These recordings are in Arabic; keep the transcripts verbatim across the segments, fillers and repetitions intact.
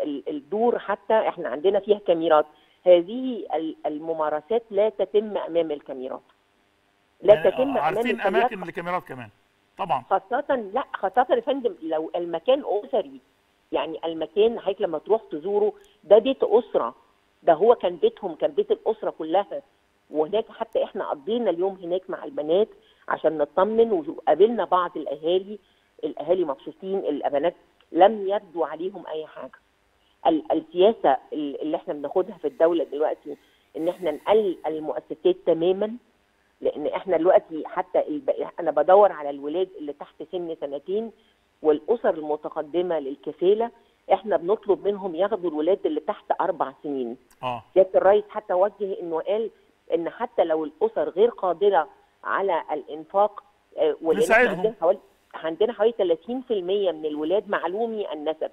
الدور حتى احنا عندنا فيها كاميرات. هذه الممارسات لا تتم امام الكاميرات، لا يعني تتم امام عارفين الكاميرات اماكن الكاميرات كمان طبعا. خاصة لا خاصة يا فندم لو المكان أسري. يعني المكان حضرتك لما تروح تزوره ده بيت أسرة، ده هو كان بيتهم، كان بيت الأسرة كلها. وهناك حتى احنا قضينا اليوم هناك مع البنات عشان نطمن، وقابلنا بعض الأهالي، الأهالي مبسوطين، البنات لم يبدو عليهم أي حاجة. السياسة اللي احنا بناخدها في الدولة دلوقتي ان احنا نقلل المؤسسات تماما، لان احنا دلوقتي حتى الب... انا بدور على الولاد اللي تحت سن سنتين والاسر المتقدمه للكفاله، احنا بنطلب منهم ياخدوا الولاد اللي تحت اربع سنين. اه سياده الرئيس حتى وجه انه قال ان حتى لو الاسر غير قادره على الانفاق، ولان احنا عندنا حوالي عندنا حوالي ثلاثين في المية من الولاد معلومي النسب.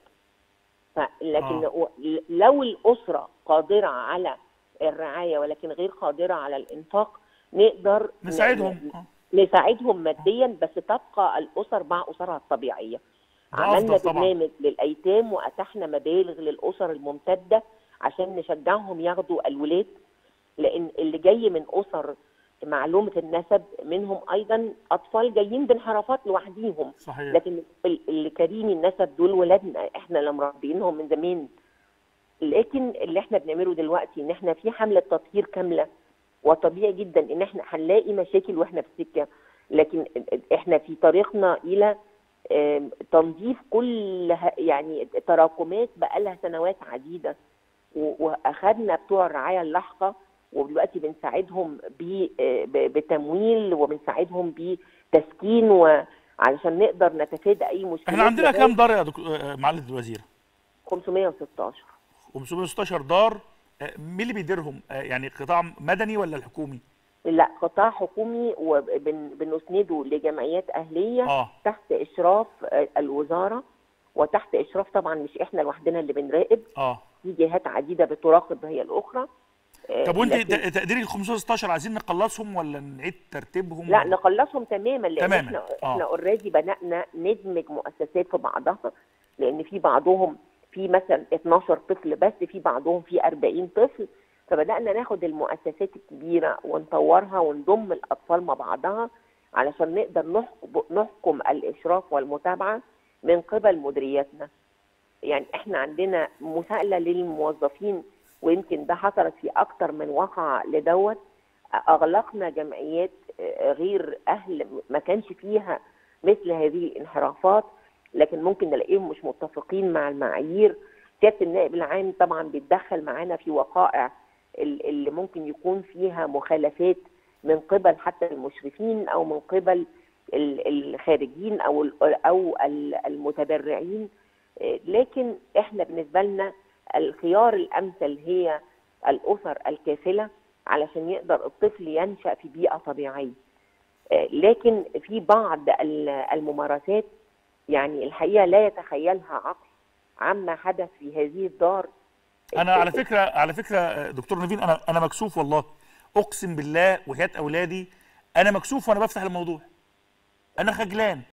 لكن آه. لو الاسره قادره على الرعايه ولكن غير قادره على الانفاق، نقدر نساعدهم نساعدهم ماديا، بس تبقى الاسر مع اسرها الطبيعيه. عملنا برنامج للايتام واتحنا مبالغ للاسر الممتده عشان نشجعهم ياخدوا الولاد، لان اللي جاي من اسر معلومه النسب منهم ايضا اطفال جايين بانحرافات لوحديهم. صحيح. لكن اللي كريمي النسب دول ولادنا احنا اللي مربينهم من زمان. لكن اللي احنا بنعمله دلوقتي ان احنا في حمله تطهير كامله، وطبيعي جدا ان احنا هنلاقي مشاكل واحنا في السكه، لكن احنا في طريقنا الى تنظيف كل يعني تراكمات بقى لها سنوات عديده، واخدنا بتوع الرعايه اللاحقه ودلوقتي بنساعدهم بتمويل وبنساعدهم بتسكين وعلشان نقدر نتفادى اي مشكله. احنا عندنا كام دار يا دكتور معالي الوزير؟ خمسمائة وستاشر. خمسمائة وستاشر دار. مين اللي بيديرهم؟ يعني قطاع مدني ولا الحكومي؟ لا قطاع حكومي، وبنسنده لجمعيات اهليه آه. تحت اشراف الوزاره، وتحت اشراف طبعا مش احنا لوحدنا اللي بنراقب، اه في جهات عديده بتراقب هي الاخرى. طب وانت لكن... تقديري ال خمسمائة وستاشر عايزين نقلصهم ولا نعيد ترتيبهم؟ لا ولا... نقلصهم تماما، لان تماماً. احنا آه. احنا اوريدي بدانا ندمج مؤسسات في بعضها، لان في بعضهم في مثلا اتناشر طفل بس، في بعضهم في أربعين طفل، فبدانا ناخد المؤسسات الكبيره ونطورها ونضم الاطفال مع بعضها علشان نقدر نحكم, نحكم الاشراف والمتابعه من قبل مديرياتنا. يعني احنا عندنا مساءله للموظفين، ويمكن ده حصلت في اكتر من واقعه لدوت. اغلقنا جمعيات غير اهل ما كانش فيها مثل هذه الانحرافات، لكن ممكن نلاقيهم مش متفقين مع المعايير. سياده النائب العام طبعا بيتدخل معانا في وقائع اللي ممكن يكون فيها مخالفات من قبل حتى المشرفين او من قبل الخارجين او او المتبرعين. لكن احنا بالنسبه لنا الخيار الامثل هي الاسر الكافله علشان يقدر الطفل ينشا في بيئه طبيعيه. لكن في بعض الممارسات يعني الحقيقه لا يتخيلها عقل عما حدث في هذه الدار. انا على فكره على فكره دكتور نيفين، انا انا مكسوف والله، اقسم بالله وحياه اولادي انا مكسوف وانا بفتح الموضوع، انا خجلان.